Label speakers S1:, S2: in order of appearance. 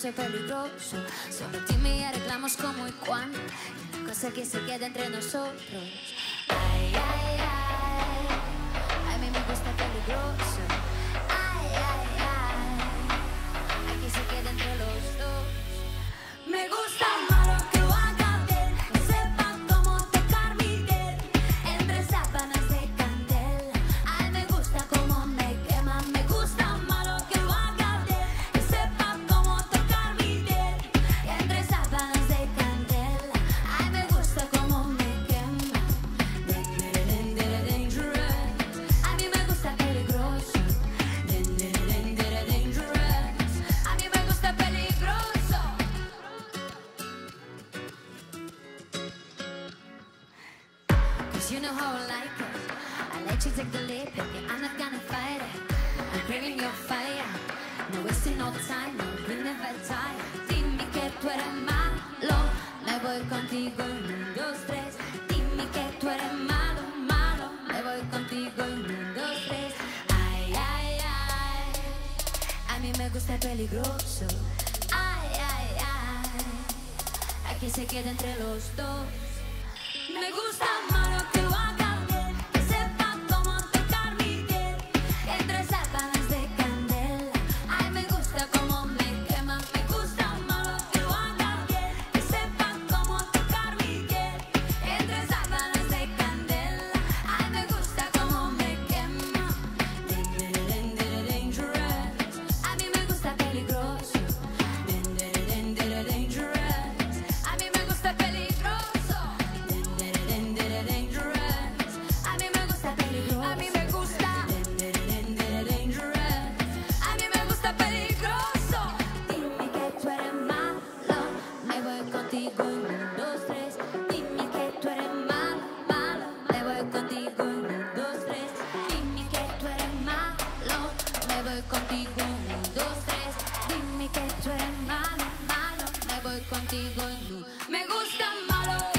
S1: soy peligroso. Solo dime y arreglamos cómo y cuándo. Una cosa que se queda entre nosotros. Ay, ay, ay. A mí me gusta peligroso. Ay, ay, ay. Aquí se queda entre los dos. Me gusta malo que lo haga bien, que sepa cómo tocar mi piel entre sábanas de candela. Ay, me gusta cómo me quema. Me gusta malo que lo haga bien, que sepa cómo tocar mi piel entre sábanas de candela. Ay, me gusta cómo me quema. Dangerous. A mí me gusta peligroso. Dangerous. A mí me gusta peligroso. Cause you know how I like it. I let you take the lead, baby, I'm not gonna fight it. I'm craving your fire. No wasting no time, no, we never tire. Dime que tú eres malo, me voy contigo en 1, 2, 3. Dime que tú eres malo, malo, me voy contigo en 1, 2, 3. Ay, ay, ay, a mí me gusta peligroso. Ay, ay, ay, aquí se queda entre los dos. Me gusta malo que lo haga bien, que sepa cómo tocar mi piel entre sábanas de candela. Ay, me gusta cómo me quema. Me gusta malo que lo haga bien, que sepa cómo tocar mi piel entre sábanas de candela. Ay, me gusta cómo me quema. Dangerous. A mí me gusta peligroso. Dangerous. A mí me gusta peligroso. A mí me gusta peligroso. A mí me gusta. A mí me gusta peligroso. Dime que tú eres malo, me voy contigo en 1, 2, 3. Dime que tú eres malo, malo, me voy contigo en 1, 2, 3. Dime que tú eres malo, me voy contigo en 1, 2, 3. Dime que tú eres malo, malo, me voy contigo en 1. Me gusta malo.